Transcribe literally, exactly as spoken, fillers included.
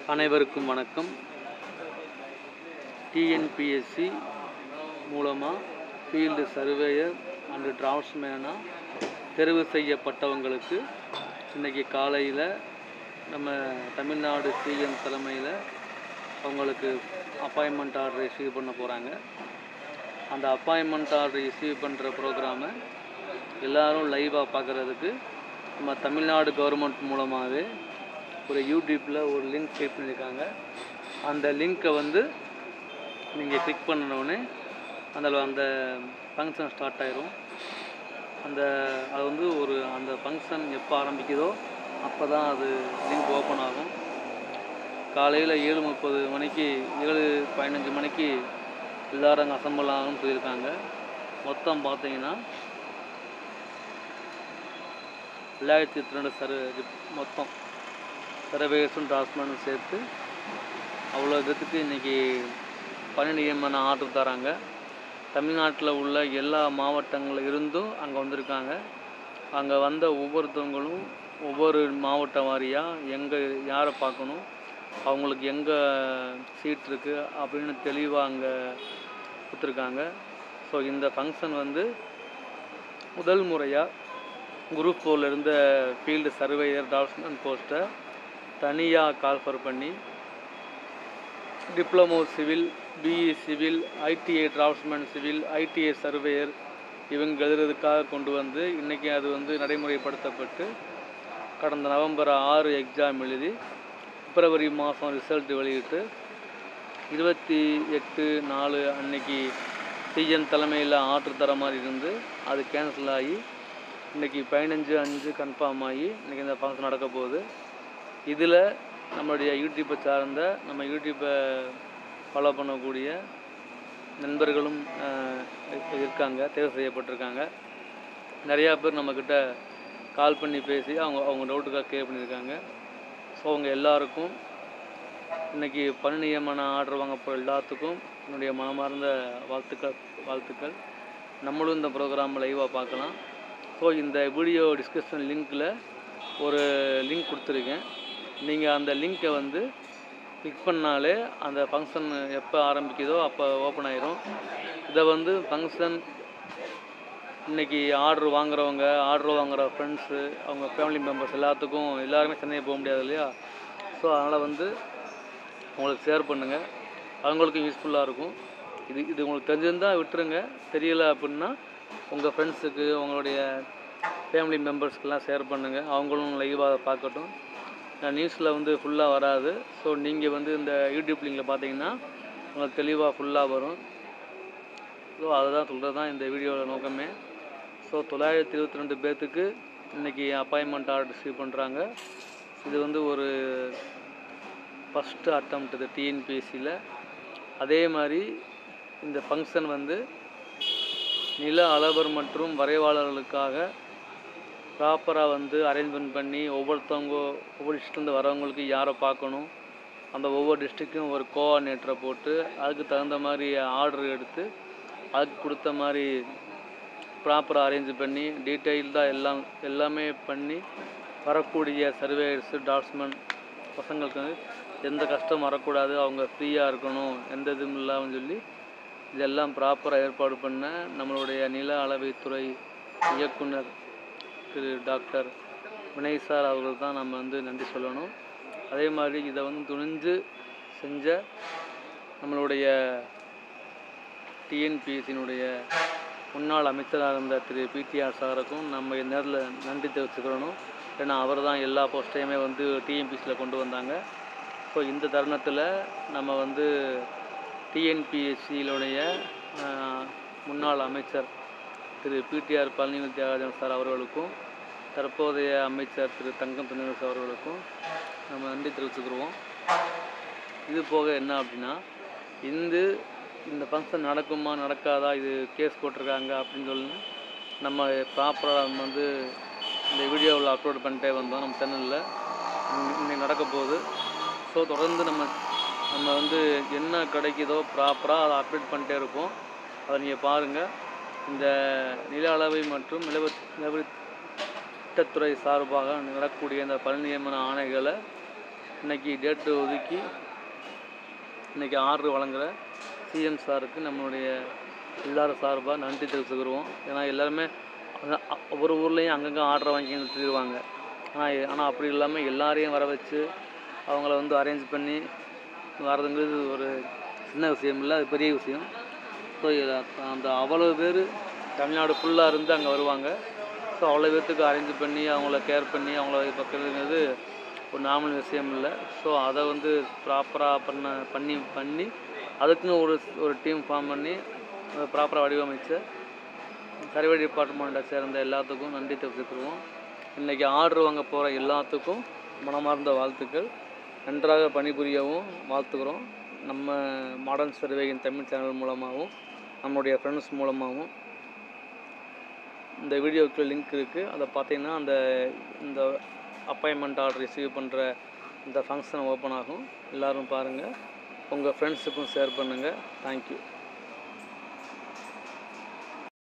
அனைவருக்கும் வணக்கம். T N P S C மூலமாக ஃபீல்டு சர்வேயர் அண்டு டிராஃப்ட்ஸ்மேனாக தெரிவு செய்யப்பட்டவங்களுக்கு இன்றைக்கி காலையில் நம்ம தமிழ்நாடு சிஎம் தலைமையில் அவங்களுக்கு அப்பாயின்மெண்ட் ஆர்டர் ரிசீவ் பண்ண போகிறாங்க. அந்த அப்பாயின்மெண்ட் ஆர்டர் ரிசீவ் பண்ணுற ப்ரோக்ராமை எல்லோரும் லைவாக பார்க்குறதுக்கு நம்ம தமிழ்நாடு கவர்மெண்ட் மூலமாகவே ஒரு யூடியூப்பில் ஒரு லிங்க் கிளிக் பண்ணியிருக்காங்க. அந்த லிங்க்கை வந்து நீங்கள் கிளிக் பண்ணினோடனே அதில் அந்த ஃபங்க்ஷன் ஸ்டார்ட் ஆயிரும். அந்த அது வந்து ஒரு அந்த ஃபங்க்ஷன் எப்போ ஆரம்பிக்குதோ அப்போ தான் அது லிங்க் ஓப்பன் ஆகும். காலையில் ஏழு முப்பது மணிக்கு ஏழு பதினஞ்சு மணிக்கு எல்லோரும் அங்கே அசம்பிள் ஆகும்னு சொல்லியிருக்காங்க. மொத்தம் பார்த்தீங்கன்னா ரெண்டாயிரத்தி இருபத்தி ரெண்டு சர்வே மொத்தம் சர்வேயர்ஸும் டிராஃப்ட்ஸ்மேனும் சேர்த்து அவ்வளோ இதுக்கு இன்றைக்கி பணி நியமன ஆர்டர் தராங்க. தமிழ்நாட்டில் உள்ள எல்லா மாவட்டங்களில் இருந்தும் அங்கே வந்திருக்காங்க. அங்கே வந்த ஒவ்வொருத்தவங்களும் ஒவ்வொரு மாவட்ட வாரியாக எங்கே யாரை பார்க்கணும், அவங்களுக்கு எங்கே சீட் இருக்குது அப்படின்னு தெளிவாக அங்கே கொடுத்துருக்காங்க. ஸோ இந்த ஃபங்க்ஷன் வந்து முதல் முறையாக குரூப் ஃபோரில் இருந்த ஃபீல்டு சர்வேயர் டிராஃப்ட்ஸ்மேன் போஸ்ட்டை தனியாக கால்ஃபர் பண்ணி diploma civil, BE civil, ITI draftsman civil, ITI surveyor இவங்க எழுதுறதுக்காக கொண்டு வந்து இன்றைக்கி அது வந்து நடைமுறைப்படுத்தப்பட்டு கடந்த நவம்பர் ஆறு எக்ஸாம் எழுதி பிப்ரவரி மாதம் ரிசல்ட் வெளியிட்டு இருபத்தி எட்டு நாலு அன்னைக்கு சிஎம் தலைமையில் ஆர்டர் தர மாதிரி இருந்து அது கேன்சல் ஆகி இன்றைக்கி பதினஞ்சு அஞ்சு கன்ஃபார்ம் ஆகி இன்றைக்கி இந்த ஃபங்க்ஷன் நடக்க போகுது. இதில் நம்மளுடைய யூடியூப்பை சார்ந்த நம்ம யூடியூப்பை ஃபாலோ பண்ணக்கூடிய நண்பர்களும் இருக்காங்க, தேர்வு செய்யப்பட்டிருக்காங்க. நிறையா பேர் நம்மக்கிட்ட கால் பண்ணி பேசி அவங்க அவங்க டவுட்டுக்காக கிளியர் பண்ணியிருக்காங்க. ஸோ அவங்க எல்லாருக்கும் இன்றைக்கி பணி நியமன ஆர்டர் வாங்க போகிற எல்லாத்துக்கும் என்னுடைய மனமார்ந்த வாழ்த்துக்கள் வாழ்த்துக்கள் நம்மளும் இந்த ப்ரோக்ராம் லைவாக பார்க்கலாம். ஸோ இந்த வீடியோ டிஸ்கிரிப்ஷன் லிங்க்கில் ஒரு லிங்க் கொடுத்துருக்கேன். நீங்கள் அந்த லிங்க்கை வந்து கிளிக் பண்ணாலே அந்த ஃபங்க்ஷன் எப்போ ஆரம்பிக்குதோ அப்போ ஓப்பன் ஆயிரும். இதை வந்து ஃபங்க்ஷன் இன்றைக்கி ஆர்டர் வாங்குறவங்க, ஆர்டர் வாங்குகிற ஃப்ரெண்ட்ஸு, அவங்க ஃபேமிலி மெம்பர்ஸ் எல்லாத்துக்கும் எல்லாருமே சென்னை போக முடியாது இல்லையா? ஸோ அதனால் வந்து உங்களுக்கு ஷேர் பண்ணுங்கள், அவங்களுக்கும் யூஸ்ஃபுல்லாக இருக்கும். இது இது உங்களுக்கு தெரிஞ்சிருந்தால் விட்டுருங்க, தெரியலை அப்படின்னா உங்கள் ஃப்ரெண்ட்ஸுக்கு உங்களுடைய ஃபேமிலி மெம்பர்ஸ்க்கெலாம் ஷேர் பண்ணுங்கள், அவங்களும் லைவாக பார்க்கட்டும். நியூஸில் வந்து ஃபுல்லாக வராது. ஸோ நீங்கள் வந்து இந்த யூடியூப் லிங்கில் பார்த்தீங்கன்னா உங்களுக்கு தெளிவாக ஃபுல்லாக வரும். ஸோ அதை தான் சொல்கிறது தான் இந்த வீடியோவில் நோக்கமே. ஸோ தொள்ளாயிரத்தி இருபத்தி ரெண்டு பேர்த்துக்கு இன்றைக்கி அப்பாயின்மெண்ட் ஆர்டர் ரிசீவ் பண்ணுறாங்க. இது வந்து ஒரு ஃபஸ்ட்டு அட்டம்ப்ட் இது டிஎன்பிஎஸ்சியில். அதே மாதிரி இந்த ஃபங்க்ஷன் வந்து நில அளவர் மற்றும் வரைவாளர்களுக்காக ப்ராப்பராக வந்து அரேஞ்ச்மெண்ட் பண்ணி ஒவ்வொருத்தவங்க ஒவ்வொரு டிஸ்ட்ரிக்ட்லேருந்து வரவங்களுக்கு யாரை பார்க்கணும், அந்த ஒவ்வொரு டிஸ்ட்ரிக்டும் ஒரு கோஆர்டினேட்டரை போட்டு அதுக்கு தகுந்த மாதிரி ஆர்டர் எடுத்து அதுக்கு கொடுத்த மாதிரி ப்ராப்பராக அரேஞ்ச் பண்ணி டீட்டெயில்டாக எல்லாம் எல்லாமே பண்ணி வரக்கூடிய சர்வேயர்ஸு டிராஃப்ட்ஸ்மேன் பசங்களுக்கு வந்து எந்த கஷ்டம் வரக்கூடாது, அவங்க ஃப்ரீயாக இருக்கணும், எந்த இதுவும் இல்லாமல் சொல்லி இதெல்லாம் ப்ராப்பராக ஏற்பாடு பண்ண நம்மளுடைய நில அளவைத்துறை இயக்குனர் திரு டாக்டர் வினய் சார் அவர்கள் தான் நம்ம வந்து நன்றி சொல்லணும். அதே மாதிரி இதை வந்து துணிஞ்சு செஞ்ச நம்மளுடைய டிஎன்பிஎஸ்சியினுடைய முன்னாள் அமைச்சராக இருந்த திரு பிடிஆர் சாருக்கும் நம்ம நேரில் நன்றி தெரிவிச்சுக்கிறணும். ஏன்னா அவர் தான் எல்லா போஸ்ட்டையுமே வந்து டிஎன்பிஎஸ்சியில் கொண்டு வந்தாங்க. ஸோ இந்த தருணத்தில் நம்ம வந்து டிஎன்பிஎஸ்சியினுடைய முன்னாள் அமைச்சர் திரு பிடிஆர் பழனி தியாகராஜன் சார் அவர்களுக்கும் தற்போதைய அமைச்சர் திரு தங்கம் தென்னரசு அவர்களுக்கும் நம்ம நன்றி தெரிவிச்சுக்கிடுவோம். இது போக என்ன அப்படின்னா இந்த இந்த ஃபங்க்ஷன் நடக்குமா நடக்காதா, இது கேஸ் போட்டிருக்காங்க அப்படின்னு சொல்லி நம்ம ப்ராப்பராக நம்ம வந்து இந்த வீடியோவில் அப்லோட் பண்ணிட்டே வந்தோம் நம்ம சேனலில். இன்னைக்கு நடக்க போகுது. ஸோ தொடர்ந்து நம்ம நம்ம வந்து என்ன கிடைக்குதோ ப்ராப்பராக அதை அப்டேட் பண்ணிட்டே இருப்போம். அதை நீங்கள் பாருங்கள். இந்த நில அளவை மற்றும் நிலவ நிலவரி திட்டத்துறை சார்பாக நடக்கக்கூடிய இந்த பணி நியமன ஆணைகளை இன்றைக்கி டேட்டு ஒதுக்கி இன்றைக்கி ஆர்டர் வழங்குகிற சிஎம் சாருக்கு நம்மளுடைய எல்லாரும் சார்பாக நன்றி தெரிவிச்சுக்கிடுவோம். ஏன்னா எல்லாருமே ஒவ்வொரு ஊர்லேயும் அங்கங்கே ஆர்டர் வாங்கி நிறுத்திடுவாங்க. ஆனால் ஆனால் அப்படி இல்லாமல் எல்லாரையும் வர வச்சு அவங்கள வந்து அரேஞ்ச் பண்ணி வரதுங்கிறது ஒரு சின்ன விஷயம் இல்லை, அது பெரிய விஷயம். ஸோ அந்த அவ்வளோ பேர் தமிழ்நாடு ஃபுல்லாக இருந்து அங்கே வருவாங்க. ஸோ அவ்வளோ பேர்த்துக்கு அரேஞ்ச் பண்ணி அவங்கள கேர் பண்ணி அவங்கள பார்க்குறதுங்கிறது ஒரு நார்மல் விஷயம் இல்லை. ஸோ அதை வந்து ப்ராப்பராக பண்ண பண்ணி பண்ணி அதுக்குன்னு ஒரு ஒரு டீம் ஃபார்ம் பண்ணி அதை ப்ராப்பராக வடிவமைச்ச சர்வே டிபார்ட்மெண்ட்டை சேர்ந்த எல்லாத்துக்கும் நன்றி தெரிவித்துக்குருவோம். இன்றைக்கி ஆர்டர் வாங்க போகிற எல்லாத்துக்கும் மனமார்ந்த வாழ்த்துக்கள். நன்றாக பணிபுரியவும் வாழ்த்துக்கிறோம். நம்ம மாடர்ன் சர்வேயின் தமிழ் சேனல் மூலமாகவும் நம்மளுடைய ஃப்ரெண்ட்ஸ் மூலமாகவும் இந்த வீடியோவுக்கு லிங்க் இருக்குது. அதை பார்த்தீங்கன்னா அந்த இந்த அப்பாயின்மெண்ட் ஆர்டர் ரிசீவ் பண்ணுற இந்த ஃபங்க்ஷன் ஓப்பன் ஆகும். எல்லோரும் பாருங்கள், உங்கள் ஃப்ரெண்ட்ஸுக்கும் ஷேர் பண்ணுங்கள். தேங்க்யூ.